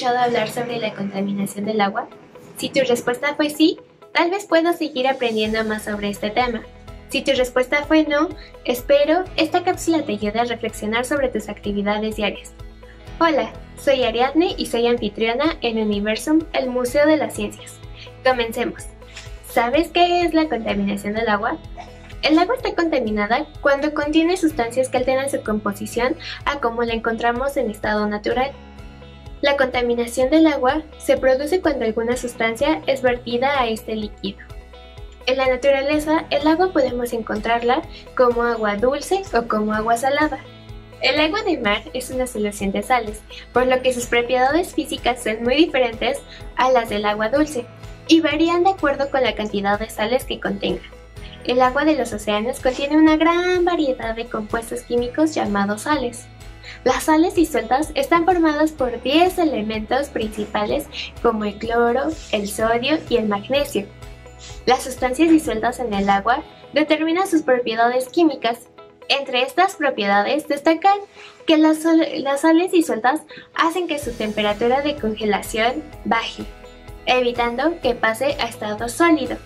escuchado hablar sobre la contaminación del agua? Si tu respuesta fue sí, tal vez puedas seguir aprendiendo más sobre este tema. Si tu respuesta fue no, espero esta cápsula te ayude a reflexionar sobre tus actividades diarias. Hola, soy Ariadne y soy anfitriona en Universum, el Museo de las Ciencias. Comencemos. ¿Sabes qué es la contaminación del agua? El agua está contaminada cuando contiene sustancias que alteran su composición a como la encontramos en estado natural. La contaminación del agua se produce cuando alguna sustancia es vertida a este líquido. En la naturaleza, el agua podemos encontrarla como agua dulce o como agua salada. El agua de mar es una solución de sales, por lo que sus propiedades físicas son muy diferentes a las del agua dulce y varían de acuerdo con la cantidad de sales que contenga. El agua de los océanos contiene una gran variedad de compuestos químicos llamados sales. Las sales disueltas están formadas por 10 elementos principales como el cloro, el sodio y el magnesio. Las sustancias disueltas en el agua determinan sus propiedades químicas. Entre estas propiedades destacan que las sales disueltas hacen que su temperatura de congelación baje, evitando que pase a estado sólido.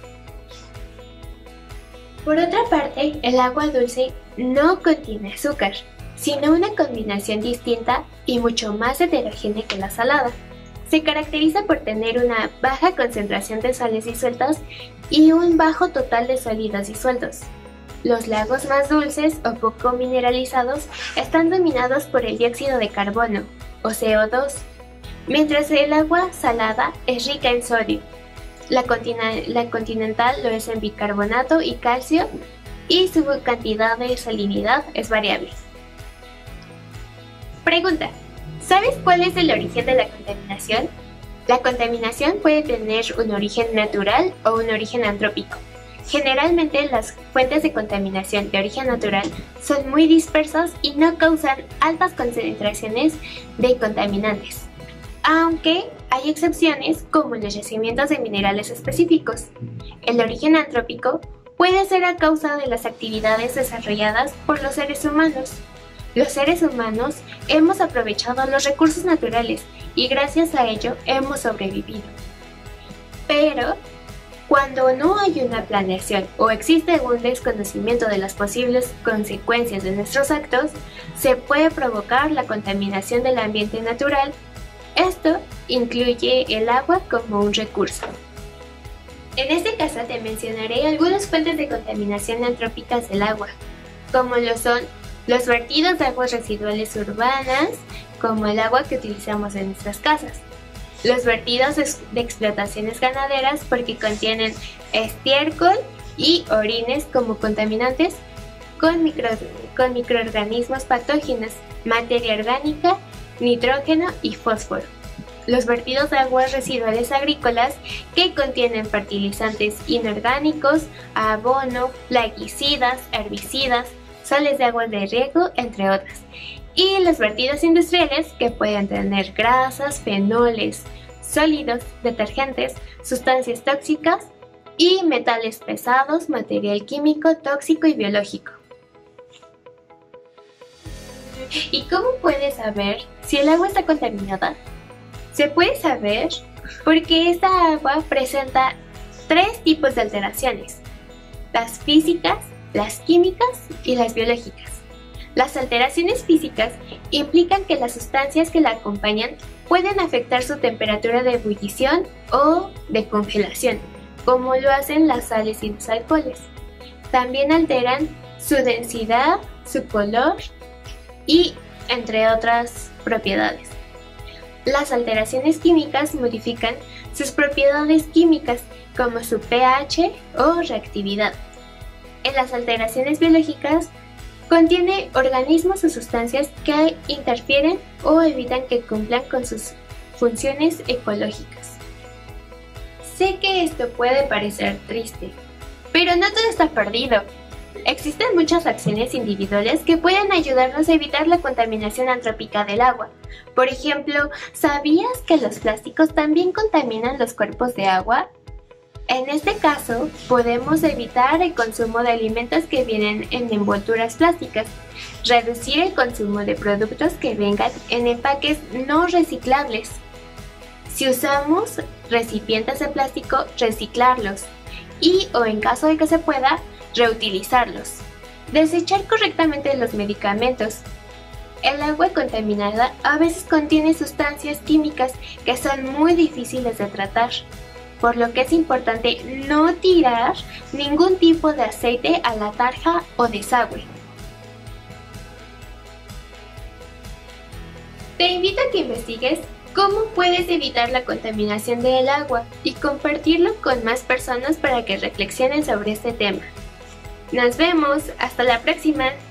Por otra parte, el agua dulce no contiene azúcar, sino una combinación distinta y mucho más heterogénea que la salada. Se caracteriza por tener una baja concentración de sales disueltas y un bajo total de sólidos disueltos. Los lagos más dulces o poco mineralizados están dominados por el dióxido de carbono, o CO2, mientras el agua salada es rica en sodio. La continental lo es en bicarbonato y calcio, y su cantidad de salinidad es variable. Pregunta: ¿sabes cuál es el origen de la contaminación? La contaminación puede tener un origen natural o un origen antrópico. Generalmente las fuentes de contaminación de origen natural son muy dispersas y no causan altas concentraciones de contaminantes, aunque hay excepciones como los yacimientos de minerales específicos. El origen antrópico puede ser a causa de las actividades desarrolladas por los seres humanos. Los seres humanos hemos aprovechado los recursos naturales y gracias a ello hemos sobrevivido. Pero cuando no hay una planeación o existe un desconocimiento de las posibles consecuencias de nuestros actos, se puede provocar la contaminación del ambiente natural. Esto incluye el agua como un recurso. En este caso te mencionaré algunas fuentes de contaminación antrópicas del agua, como lo son los vertidos de aguas residuales urbanas, como el agua que utilizamos en nuestras casas. Los vertidos de explotaciones ganaderas porque contienen estiércol y orines como contaminantes con microorganismos patógenos, materia orgánica, nitrógeno y fósforo. Los vertidos de aguas residuales agrícolas que contienen fertilizantes inorgánicos, abono, plaguicidas, herbicidas, sales de agua de riego, entre otras. Y los vertidos industriales que pueden tener grasas, fenoles, sólidos, detergentes, sustancias tóxicas y metales pesados, material químico, tóxico y biológico. ¿Y cómo puedes saber si el agua está contaminada? Se puede saber porque esta agua presenta 3 tipos de alteraciones: las físicas, las químicas y las biológicas. Las alteraciones físicas implican que las sustancias que la acompañan pueden afectar su temperatura de ebullición o de congelación, como lo hacen las sales y los alcoholes. También alteran su densidad, su color y entre otras propiedades. Las alteraciones químicas modifican sus propiedades químicas, como su pH o reactividad. En las alteraciones biológicas, contiene organismos o sustancias que interfieren o evitan que cumplan con sus funciones ecológicas. Sé que esto puede parecer triste, pero no todo está perdido. Existen muchas acciones individuales que pueden ayudarnos a evitar la contaminación antrópica del agua. Por ejemplo, ¿sabías que los plásticos también contaminan los cuerpos de agua? En este caso, podemos evitar el consumo de alimentos que vienen en envolturas plásticas, reducir el consumo de productos que vengan en empaques no reciclables, Si usamos recipientes de plástico, reciclarlos y, o en caso de que se pueda, reutilizarlos. Desechar correctamente los medicamentos. El agua contaminada a veces contiene sustancias químicas que son muy difíciles de tratar, por lo que es importante no tirar ningún tipo de aceite a la tarja o desagüe. Te invito a que investigues cómo puedes evitar la contaminación del agua y compartirlo con más personas para que reflexionen sobre este tema. Nos vemos, hasta la próxima.